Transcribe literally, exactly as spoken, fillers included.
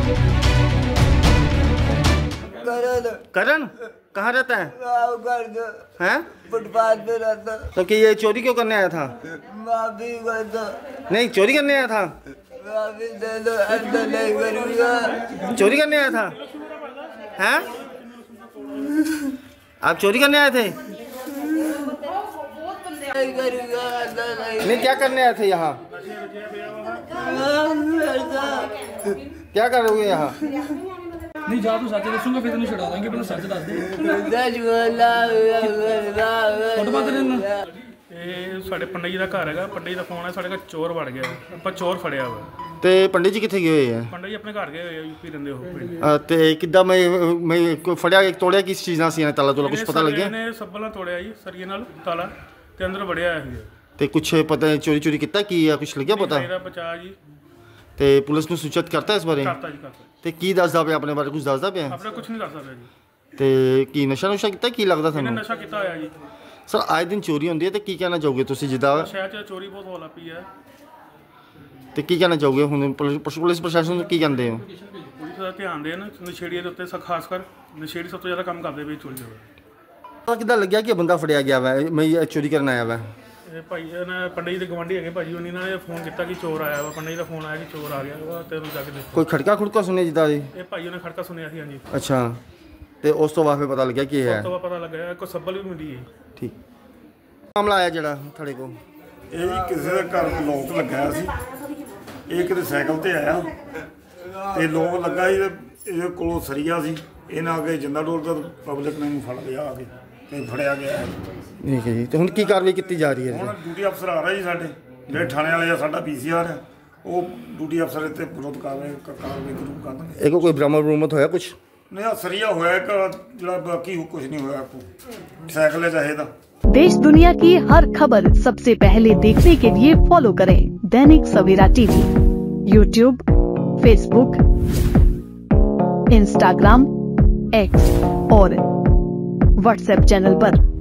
करण कहाँ रहता है? हैं? फुटपाथ पे रहता। तो कि ये चोरी क्यों करने आया था? माफी करता। नहीं, चोरी करने आया था। माफी दे दो, ऐसा नहीं करूँगा। चोरी करने आया था? हैं? आप चोरी करने आए थे? नहीं करूँगा, ऐसा नहीं। नहीं, क्या करने आए थे यहाँ? क्या करोगे यहाँ? नहीं जा तू सच दसूंगा फिर तेन छड़ा देंगे, पहले सच दस दे। फुटपाथ ते ਇਹ ਸਾਡੇ ਪੰਡਿਤ ਜੀ ਦਾ ਘਰ ਹੈਗਾ। ਪੰਡਿਤ ਜੀ ਦਾ ਫੋਨ ਹੈ, ਸਾਡੇ ਘਰ ਚੋਰ ਵੜ ਗਿਆ। ਆਪਾਂ ਚੋਰ ਫੜਿਆ ਵਾ। ਤੇ ਪੰਡਿਤ ਜੀ ਕਿੱਥੇ ਗਏ ਹੋਏ ਆ? ਪੰਡਿਤ ਜੀ ਆਪਣੇ ਘਰ ਗਏ ਹੋਏ ਆ, ਯੂਪੀ ਰਹਿੰਦੇ ਉਹ ਪਿੰਡ। ਅ, ਤੇ ਕਿੱਦਾਂ ਮੈਂ ਮੈਂ ਕੋਈ ਫੜਿਆ ਤੋੜਿਆ ਕਿਸ ਚੀਜ਼ ਨਾਲ ਸੀ? ਤਾਲਾ ਤੋਲਾ ਕੁਝ ਪਤਾ ਲੱਗਿਆ? ਇਹਨੇ ਸੱਬਲ ਨਾਲ ਤੋੜਿਆ ਜੀ, ਸਰੀਏ ਨਾਲ ਤਾਲਾ, ਤੇ ਅੰਦਰ ਵੜਿਆ ਹੋਇਆ ਸੀ। ਤੇ ਕੁਛ ਪਤਾ ਚੋਰੀ ਚੋਰੀ ਕੀਤਾ ਕੀ ਆ? ਕੁਛ ਲੱਗਿਆ ਪਤਾ? ਮੇਰਾ ਬਚਾ ਜੀ। ਤੇ ਪੁਲਿਸ ਨੂੰ ਸੂਚਿਤ ਕਰਤਾ ਇਸ ਬਾਰੇ? ਕਰਤਾ ਜੀ, ਕਰਤਾ। ਤੇ ਕੀ ਦੱਸਦਾ ਪਿਆ ਆਪਣੇ ਬਾਰੇ? ਕੁਝ ਦੱਸਦਾ ਪਿਆ? ਆਪਣੇ ਕੁਝ ਨਹੀਂ ਦੱਸਦਾ ਪਿਆ ਜੀ। ਤੇ ਕੀ ਨਸ਼ਾ ਨੁਸ਼ਾ ਕੀਤਾ? ਕੀ ਲੱਗਦਾ ਇਹਨੇ ਤੁਹਾਨੂੰ? ਨਸ਼ਾ ਕੀਤਾ ਹੋਇਆ ਜੀ। ਸਰ ਆਏ ਦਿਨ ਚੋਰੀ ਹੁੰਦੀ ਹੈ ਤੇ ਕੀ ਕਹਿਣਾ ਚਾਹੋਗੇ ਤੁਸੀਂ? ਜਿੱਦਾਂ ਸ਼ਹਿਰ 'ਚ ਚੋਰੀ ਬਹੁਤ ਹੋਣ ਲੱਗ ਪਈ ਹੈ, ਤੇ ਕੀ ਕਹਿਣਾ ਚਾਹੋਗੇ ਹੁਣ ਪੁਲਿਸ ਪੁਲਿਸ ਪ੍ਰਸ਼ਾਸਨ ਨੂੰ ਕੀ ਕਹਿੰਦੇ ਹੋ? ਪੁਲਿਸ ਦਾ ਧਿਆਨ ਦੇਣ ਨਸ਼ੇੜੀਆਂ ਦੇ ਉੱਤੇ, ਖਾਸ ਕਰ ਨਸ਼ੇੜੀ ਸਭ ਤੋਂ ਜ਼ਿਆਦਾ ਕੰਮ ਕਰਦੇ ਪਏ ਚੋਰੀ ਦਾ। ਕਿੱਦਾਂ ਲੱਗਿਆ ਕਿ ਬੰਦਾ ਫੜਿਆ ਗਿਆ ਵਾ, ਮੈਂ ਇਹ ਚੋਰੀ ਕਰਨ ਆਇਆ ਵਾ? ਇਹ ਭਾਈ ਇਹਨਾਂ ਪੰਡਿਤ ਜੀ ਦੇ ਗਵਾਂਢੀ ਹੈਗੇ ਭਾਜੀ, ਉਹਨਾਂ ਨੇ ਫੋਨ ਕੀਤਾ ਕਿ ਚੋਰ ਆਇਆ ਵਾ। ਪੰਡਿਤ ਜੀ ਦਾ ਫੋਨ ਆਇਆ ਕਿ ਚੋਰ ਆ ਗਿਆ ਵਾ, ਤੇ ਉਹਨੂੰ ਜਾ ਕੇ ਦੇਖੋ। ਕੋਈ ਖੜਕਾ ਖੁੜਕਾ ਸੁਣਿਆ ਜਿੱਦਾਂ ਜੀ? ਇਹ ਭਾਈ ਉਹਨੇ ਖੜਕਾ ਸੁਣਿਆ ਸੀ। ਹਾਂਜੀ। ਅੱਛਾ, ਤੇ ਉਸ ਤੋਂ ਬਾਅਦ ਫਿਰ ਪਤਾ ਲੱਗਿਆ ਕੀ ਹੈ? ਉਸ ਤੋਂ ਬਾਅਦ ਪਤਾ ਲੱਗਾ ਕੋਈ ਸੱਬਲ ਵੀ ਮਿਲੀ ਹੈ। ਠੀਕ ਮਾਮਲਾ ਆਇਆ ਜਿਹੜਾ ਤੁਹਾਡੇ ਕੋਲ? ਇਹ ਜੀ ਕਿਸੇ ਦੇ ਘਰ ਲੋਕ ਲੱਗਾ ਸੀ। ਇਹ ਕਿਤੇ ਸਾਈਕਲ ਤੇ ਆਇਆ ਤੇ ਲੋਕ ਲੱਗਾ ਸੀ, ਇਹਦੇ ਕੋਲੋਂ ਸਰੀਆ ਸੀ। ਇਹਨਾਂ ਅੱਗੇ ਜਿੰਦਾ ਡੋਲ ਦਾ ਪਬਲਿਕ ਨੇ ਇਹਨੂੰ ਫੜ ਲਿਆ ਆ ਕੇ ਤੇ ਫੜਿਆ ਗਿਆ। ਠੀਕ ਹੈ ਜੀ, ਤੇ ਹੁਣ ਕੀ ਕਾਰਵਾਈ ਕੀਤੀ ਜਾ ਰਹੀ ਹੈ? ਹੁਣ ਡਿਊਟੀ ਅਫਸਰ ਆ ਰਿਹਾ ਜੀ ਸਾਡੇ, ਜਿਹੜੇ ਥਾਣੇ ਵਾਲੇ ਆ, ਸਾਡਾ ਪੀ ਸੀ ਆਰ ਹੈ, ਉਹ ਡਿਊਟੀ ਅਫਸਰ ਇੱਥੇ ਵਿਰੋਧ ਕਾਰਵਾਈ ਕਾਰਵਾਈ ਕਰੂ ਕਰਨਗੇ। ਇਹ ਕੋਈ ਬਰਾਮਦ ਬਰੂਮਤ ਹੋਇਆ ਕੁਛ? ਨਹੀਂ, ਆ ਸਰੀਆ ਹੋਇਆ ਇੱਕ ਜਿਹੜਾ, ਬਾਕੀ ਕੁਝ ਨਹੀਂ ਹੋਇਆ। ਸਾਈਕਲ ਚਾਹੀਦਾ। देश दुनिया की हर खबर सबसे पहले देखने के लिए फॉलो करें Dainik Savera TV, YouTube, Facebook, Instagram, X और व्हाट्सएप चैनल पर।